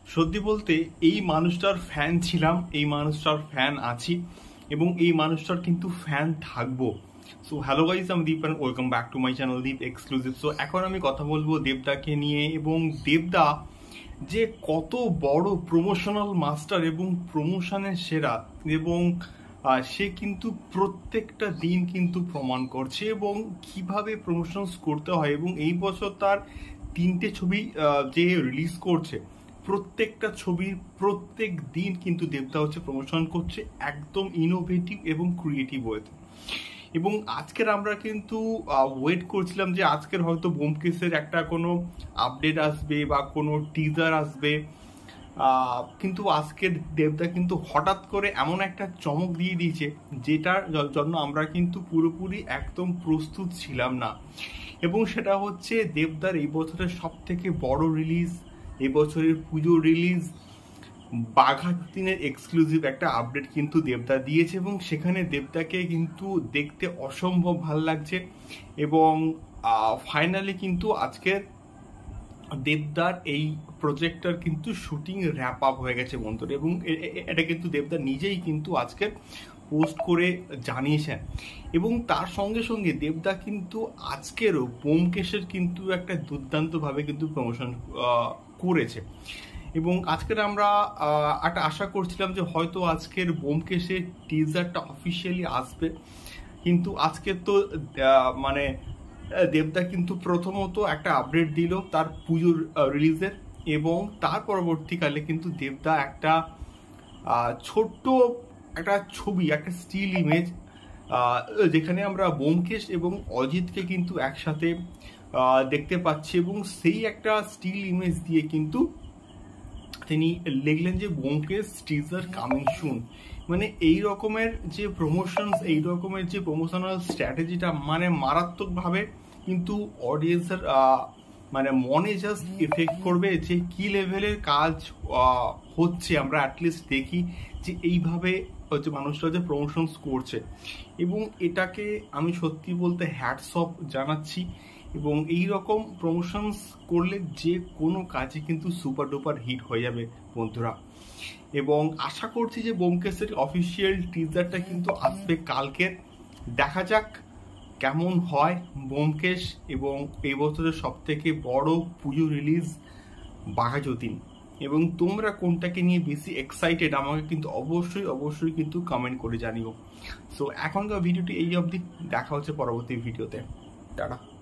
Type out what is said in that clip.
সত্যি বলতে এই মানুষটার ফ্যান ছিলাম, এই মানুষটার ফ্যান আছি এবং এই মানুষটার কিন্তু ফ্যান থাকবো। সো হ্যালো গাইস, আমি Deep and welcome back to my channel Deep exclusive. So এখন আমি কথা বলবো দেবদাকে নিয়ে, এবং দেবদা যে কত বড় প্রমোশনাল মাস্টার এবং প্রমোশনের সেরা, এবং সে কিন্তু প্রত্যেকটা দিন কিন্তু প্রমাণ করছে এবং কিভাবে প্রমোশনস করতে হয়। এবং এই বছর তার 3টে ছবি যে রিলিজ করছে, প্রত্যেকটা ছবির প্রত্যেক দিন কিন্তু দেবদা হচ্ছে প্রমোশন করছে একদম ইনোভেটিভ এবং ক্রিয়েটিভ ওয়েতে। এবং আজকের আমরা কিন্তু ওয়েট করছিলাম যে আজকের হয়তো ব্যোমকেশের একটা কোনো আপডেট আসবে বা কোনো টিজার আসবে, কিন্তু আজকের দেবদা কিন্তু হঠাৎ করে এমন একটা চমক দিয়ে দিয়েছে যেটার জন্য আমরা কিন্তু পুরোপুরি একদম প্রস্তুত ছিলাম না। এবং সেটা হচ্ছে দেবদার এই বছরের সব থেকে বড় রিলিজ, এই বছরের পুজো রিলিজ বাঘাযতীনের এক্সক্লুসিভ একটা আপডেট কিন্তু দেবদা দিয়েছে, এবং সেখানে দেবদাকে কিন্তু দেখতে অসম্ভব ভাল লাগছে। এবং ফাইনালি কিন্তু আজকের দেবদার এই প্রজেক্টটার কিন্তু শুটিং র্যাপ আপ হয়ে গেছে বন্ধুরা, এবং এটা কিন্তু দেবদা নিজেই কিন্তু আজকে পোস্ট করে জানিয়েছেন। এবং তার সঙ্গে সঙ্গে দেবদা কিন্তু আজকেরও ব্যোমকেশের কিন্তু একটা দুর্দান্তভাবে কিন্তু প্রমোশন করেছে। এবং আজকের আমরা একটা আশা করছিলাম যে হয়তো আজকের ব্যোমকেশের টিজারটা অফিসিয়ালি আসবে, কিন্তু আজকে তো মানে দেবদা কিন্তু প্রথমত একটা আপডেট দিল তার পুজোর রিলিজের, এবং তার পরবর্তীকালে কিন্তু দেবদা একটা ছোট্ট একটা ছবি, একটা স্টিল ইমেজ, যেখানে আমরা ব্যোমকেশ এবং অজিতকে কিন্তু একসাথে দেখতে পাচ্ছি। এবং সেই একটা স্টিল ইমেজ দিয়ে কিন্তু তিনি লিখলেন যে ব্যোমকেশ টিজার কামিং সুন। মানে এই রকমের যে প্রমোশন, এই রকমের যে প্রমোশনাল স্ট্র্যাটেজিটা মানে মারাত্মকভাবে কিন্তু অডিয়েন্সের মানে মনে জাস্ট এফেক্ট করবে যে কি লেভেলের কাজ হচ্ছে। আমরা অ্যাটলিস্ট দেখি যে এইভাবে হচ্ছে মানুষরা যে প্রমোশনস করছে, এবং এটাকে আমি সত্যি বলতে হ্যাটস অফ জানাচ্ছি। এবং এই রকম প্রমোশনস করলে যে কোনো কাজে কিন্তু সুপার ডুপার হিট হয়ে যাবে বন্ধুরা। এবং আশা করছি যে ব্যোমকেশের অফিসিয়াল টিজারটা কিন্তু আসবে কালকে। দেখা যাক কেমন হয় ব্যোমকেশ এবং এই বছরের সব থেকে বড় পুজো রিলিজ বাঘাযতীন। এবং তোমরা কোনটাকে নিয়ে বেশি এক্সাইটেড আমাকে কিন্তু অবশ্যই কিন্তু কমেন্ট করে জানিও। সো এখনকার ভিডিওটি এই অবধি, দেখা হচ্ছে পরবর্তী ভিডিওতে। টাটা।